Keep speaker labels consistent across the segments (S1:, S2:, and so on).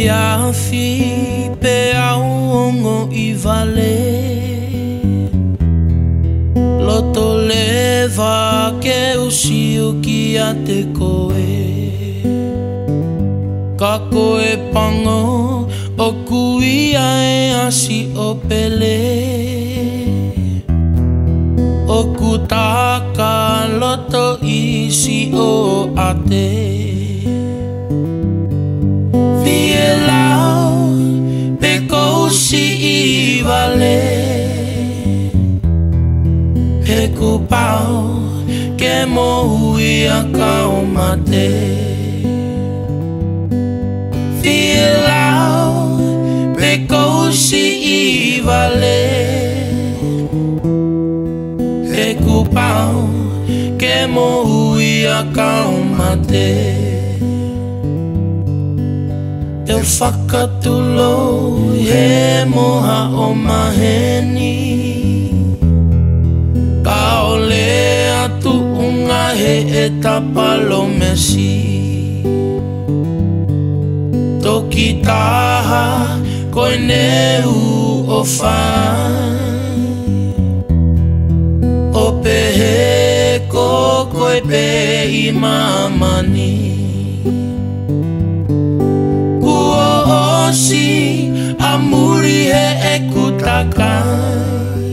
S1: afi pe au ongo I vale Loto leva ke usiu ki a te koe Ka koe pango o kuia e asi o pele O kutaka loto isi o ate Vie lau pe kousi I vale He kupau ke mohui a kau mate Vie lau pe kousi I vale He kupau ke mohui a kau mate Te whakatulo he moha o maheni Ka ole atu unga he e tapalo mesi Toki taha koe neu o whai O pehe ko koe pe I mamani Kua osi a muri he e kutakai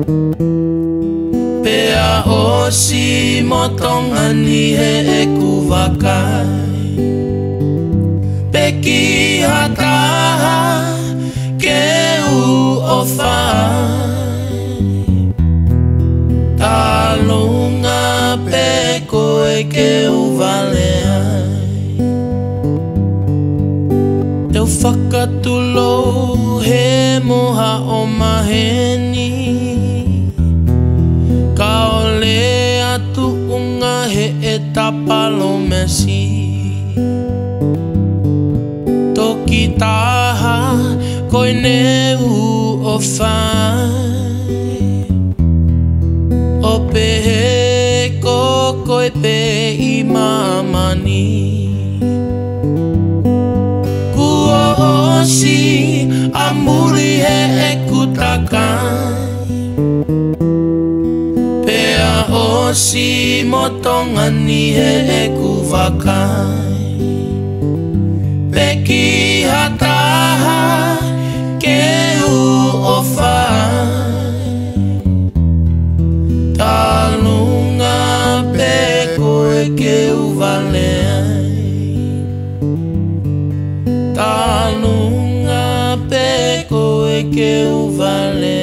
S1: Pea osi motongani he e kuwakai Peki hataha ke u o whai Talunga pe koe ke u vale ai Te whakatulo he moha o maheni Ka ole atu unga he e tapalo mesi Toki taha koe neu o whai O pehe ko koe pe I mamani Kua osi a muri he e kutakai Pea osi motongani he e kuwakai Peki hataha ke u o whai Talunga pe koe ke u vale ai Talunga pe koe ke u vale